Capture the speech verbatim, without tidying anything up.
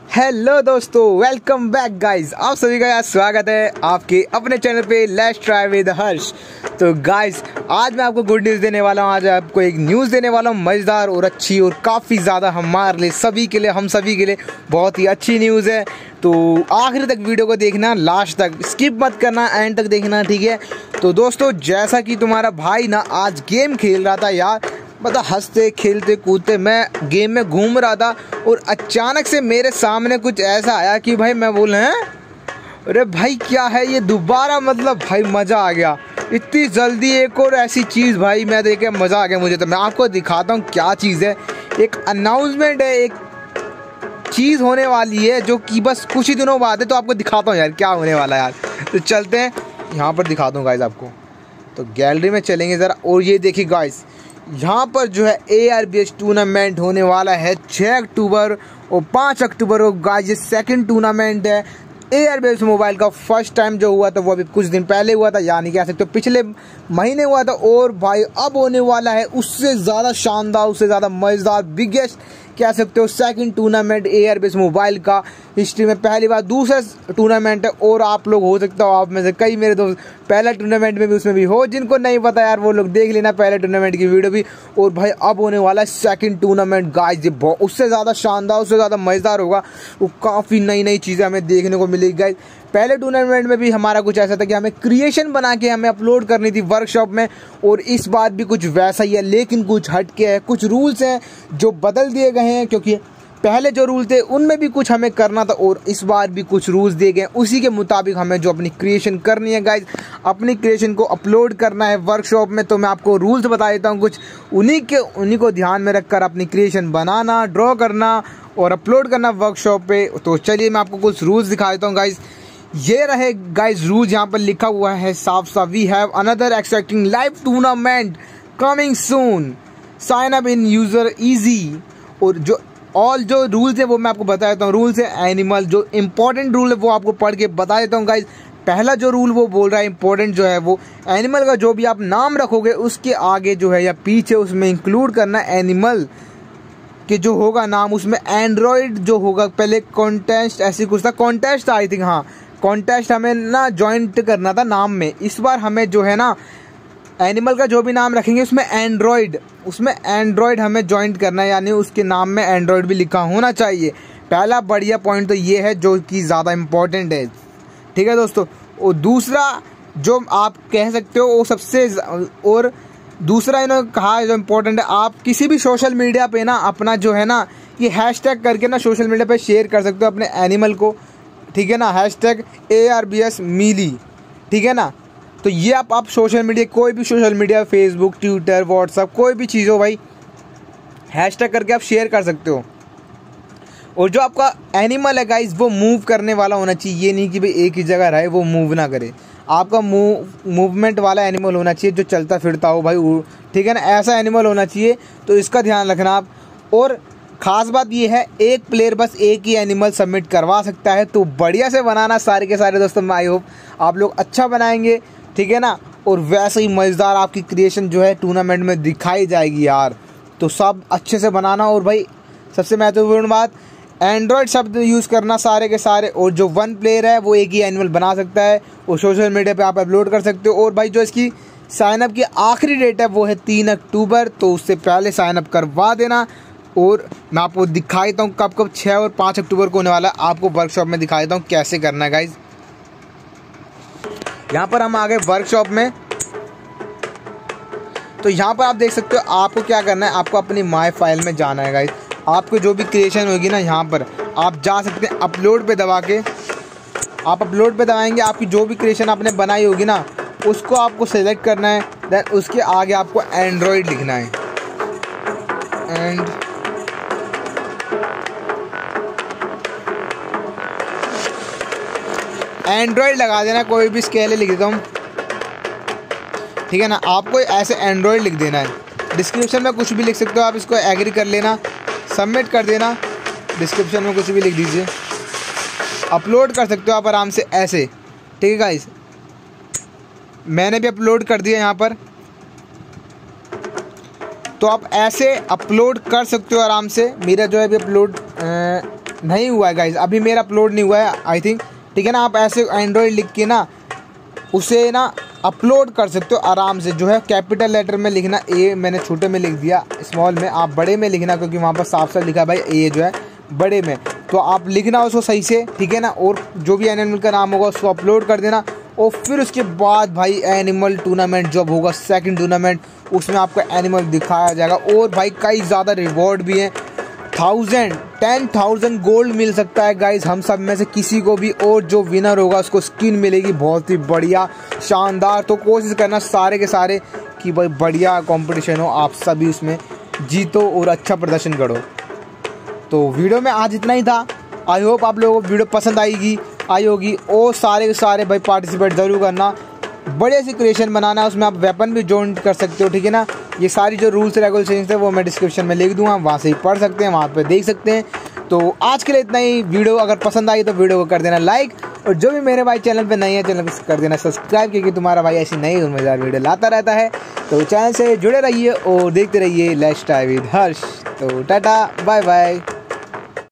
Hello दोस्तों, welcome back guys. आप सभी का यार स्वागत है आपके अपने चैनल पे लेट्स ट्राई विद हर्ष। तो गाइस, आज मैं आपको गुड न्यूज़ देने वाला हूँ। आज आपको एक न्यूज़ देने वाला हूँ मज़ेदार और अच्छी और काफ़ी ज़्यादा हमारे लिए सभी के लिए हम सभी के लिए बहुत ही अच्छी न्यूज़ है। तो आखिर तक वीडियो को देखना, लास्ट तक स्किप मत करना, एंड तक देखना, ठीक है। तो दोस्तों, जैसा कि तुम्हारा भाई ना आज गेम खेल रहा था यार, मतलब हंसते खेलते कूदते मैं गेम में घूम रहा था और अचानक से मेरे सामने कुछ ऐसा आया कि भाई मैं बोल हैं अरे भाई क्या है ये दोबारा, मतलब भाई मज़ा आ गया। इतनी जल्दी एक और ऐसी चीज़ भाई मैं देखे मज़ा आ गया मुझे। तो मैं आपको दिखाता हूँ क्या चीज़ है। एक अनाउंसमेंट है, एक चीज़ होने वाली है जो कि बस कुछ ही दिनों बाद है। तो आपको दिखाता हूँ यार क्या होने वाला है यार। तो चलते हैं, यहाँ पर दिखाता हूँ गाइस आपको। तो गैलरी में चलेंगे ज़रा, और ये देखिए गाइस, यहाँ पर जो है A R B S tournament होने वाला है छः अक्टूबर और पाँच अक्टूबर को। गाइस ये सेकंड टूर्नामेंट है। A R B S mobile का फर्स्ट टाइम जो हुआ था वो अभी कुछ दिन पहले हुआ था, यानी कह सकते हो पिछले महीने हुआ था। और भाई अब होने वाला है उससे ज़्यादा शानदार, उससे ज़्यादा मज़ेदार, बिगेस्ट कह सकते हो second tournament A R B S mobile का हिस्ट्री में पहली बार दूसरा टूर्नामेंट है। और आप लोग हो सकता हो आप में से कई मेरे दोस्त पहला टूर्नामेंट में भी उसमें भी हो, जिनको नहीं पता यार वो लोग देख लेना पहले टूर्नामेंट की वीडियो भी। और भाई अब होने वाला है सेकंड टूर्नामेंट गाइस, ये बहुत उससे ज़्यादा शानदार, उससे ज़्यादा मज़ेदार होगा। वो काफ़ी नई नई चीज़ें हमें देखने को मिलेगी गाइस। पहले टूर्नामेंट में भी हमारा कुछ ऐसा था कि हमें क्रिएशन बना के हमें अपलोड करनी थी वर्कशॉप में, और इस बार भी कुछ वैसा ही है, लेकिन कुछ हटके है। कुछ रूल्स हैं जो बदल दिए गए हैं, क्योंकि पहले जो रूल थे उनमें भी कुछ हमें करना था और इस बार भी कुछ रूल्स दिए गए हैं। उसी के मुताबिक हमें जो अपनी क्रिएशन करनी है गाइज, अपनी क्रिएशन को अपलोड करना है वर्कशॉप में। तो मैं आपको रूल्स बता देता हूँ कुछ, उन्हीं के उन्हीं को ध्यान में रखकर अपनी क्रिएशन बनाना, ड्रॉ करना और अपलोड करना वर्कशॉप पे। तो चलिए मैं आपको कुछ रूल्स दिखा देता हूँ गाइज। ये रहे गाइज रूल्स, यहाँ पर लिखा हुआ है साफ साफ, we have another exciting live tournament coming soon, sign up in user easy. और जो ऑल जो रूल्स है वो मैं आपको बता देता हूँ। रूल्स है एनिमल, जो इंपॉर्टेंट रूल है वो आपको पढ़ के बता देता हूँ गाइज। पहला जो रूल वो बोल रहा है इंपॉर्टेंट जो है वो, एनिमल का जो भी आप नाम रखोगे उसके आगे जो है या पीछे उसमें इंक्लूड करना एनिमल कि जो होगा नाम उसमें एंड्रॉयड जो होगा। पहले कॉन्टेस्ट ऐसी कुछ था, कॉन्टेस्ट था आई थिंक, हाँ कॉन्टेस्ट हमें ना ज्वाइंट करना था नाम में। इस बार हमें जो है ना एनिमल का जो भी नाम रखेंगे उसमें एंड्रॉयड उसमें एंड्रॉयड हमें ज्वाइंट करना है, यानी उसके नाम में एंड्रॉयड भी लिखा होना चाहिए। पहला बढ़िया पॉइंट तो ये है जो कि ज़्यादा इम्पोर्टेंट है, ठीक है दोस्तों। और दूसरा जो आप कह सकते हो वो सबसे, और दूसरा इन्होंने कहा जो इम्पोर्टेंट है, आप किसी भी सोशल मीडिया पे ना अपना जो है ना ये हैशटैग करके ना सोशल मीडिया पे शेयर कर सकते हो अपने एनिमल को, ठीक है ना। Hashtag A R B S मीली, ठीक है ना। तो ये आप आप सोशल मीडिया, कोई भी social media, Facebook, Twitter, WhatsApp, कोई भी चीज़ हो भाई, हैशटैग करके आप शेयर कर सकते हो। और जो आपका एनिमल है गाइस वो मूव करने वाला होना चाहिए, ये नहीं कि भाई एक ही जगह रहे वो मूव ना करे। आपका मूव मूवमेंट वाला एनिमल होना चाहिए जो चलता फिरता हो भाई, ठीक है ना, ऐसा एनिमल होना चाहिए। तो इसका ध्यान रखना आप। और ख़ास बात ये है, एक प्लेयर बस एक ही एनिमल सबमिट करवा सकता है। तो बढ़िया से बनाना सारे के सारे दोस्तों, आई होप आप लोग अच्छा बनाएंगे, ठीक है ना। और वैसे ही मज़ेदार आपकी क्रिएशन जो है टूर्नामेंट में दिखाई जाएगी यार। तो सब अच्छे से बनाना। और भाई सबसे महत्वपूर्ण बात, एंड्रॉयड शब्द यूज़ करना सारे के सारे। और जो वन प्लेयर है वो एक ही एनिमल बना सकता है और सोशल मीडिया पे आप अपलोड कर सकते हो। और भाई जो इसकी साइनअप की आखिरी डेट है वो है तीन अक्टूबर, तो उससे पहले साइनअप करवा देना। और मैं आपको दिखा देता हूँ कब कब छः और पाँच अक्टूबर को होने वाला है, आपको वर्कशॉप में दिखा देता हूँ कैसे करना है गाइज। यहाँ पर हम आ गए वर्कशॉप में। तो यहाँ पर आप देख सकते हो आपको क्या करना है, आपको अपनी माई फाइल में जाना है गाइज। आपको जो भी क्रिएशन होगी ना यहाँ पर आप जा सकते हैं अपलोड पे दबा के, आप अपलोड पे दबाएंगे, आपकी जो भी क्रिएशन आपने बनाई होगी ना उसको आपको सेलेक्ट करना है। देन उसके आगे आपको एंड्रॉयड लिखना है, एंड एंड्रॉयड लगा देना, कोई भी स्केल लिख देता हूँ, ठीक है ना। आपको ऐसे एंड्रॉयड लिख देना है। डिस्क्रिप्शन में कुछ भी लिख सकते हो आप, इसको एग्री कर लेना, सबमिट कर देना, डिस्क्रिप्शन में कुछ भी लिख दीजिए, अपलोड कर सकते हो आप आराम से ऐसे, ठीक है गाइस। मैंने भी अपलोड कर दिया यहाँ पर। तो आप ऐसे अपलोड कर सकते हो आराम से। मेरा जो है अभी अपलोड नहीं हुआ है गाइज, अभी मेरा अपलोड नहीं हुआ है आई थिंक, ठीक है ना। आप ऐसे एंड्रॉयड लिख के ना उसे ना अपलोड कर सकते हो आराम से। जो है कैपिटल लेटर में लिखना, ए मैंने छोटे में लिख दिया, स्मॉल में आप बड़े में लिखना, क्योंकि वहाँ पर साफ साफ लिखा है भाई ए जो है बड़े में, तो आप लिखना उसको सही से, ठीक है ना। और जो भी एनिमल का नाम होगा उसको अपलोड कर देना। और फिर उसके बाद भाई एनिमल टूर्नामेंट जब होगा, सेकंड टूर्नामेंट, उसमें आपका एनिमल दिखाया जाएगा। और भाई कई ज़्यादा रिवॉर्ड भी हैं, थाउजेंड टेन थाउजेंड गोल्ड मिल सकता है गाइज हम सब में से किसी को भी। और जो विनर होगा उसको स्किन मिलेगी बहुत ही बढ़िया शानदार। तो कोशिश करना सारे के सारे कि भाई बढ़िया कंपटीशन हो, आप सभी उसमें जीतो और अच्छा प्रदर्शन करो। तो वीडियो में आज इतना ही था। आई होप आप लोगों को वीडियो पसंद आएगी आई होगी। और सारे के सारे भाई पार्टिसिपेट ज़रूर करना, बढ़िया सी क्रिएशन बनाना है, उसमें आप वेपन भी जॉइन कर सकते हो, ठीक है ना। ये सारी जो रूल्स रेगुलेशन है वो मैं डिस्क्रिप्शन में लिख दूंगा, वहाँ से ही पढ़ सकते हैं, वहाँ पे देख सकते हैं। तो आज के लिए इतना ही। वीडियो अगर पसंद आई तो वीडियो को कर देना लाइक, और जो भी मेरे भाई चैनल पे नए हैं चैनल को कर देना सब्सक्राइब, क्योंकि तुम्हारा भाई ऐसी नई मज़ेदार वीडियो लाता रहता है। तो चैनल से जुड़े रहिए और देखते रहिए लेट्स ट्राई विद हर्ष। तो टाटा बाय बाय।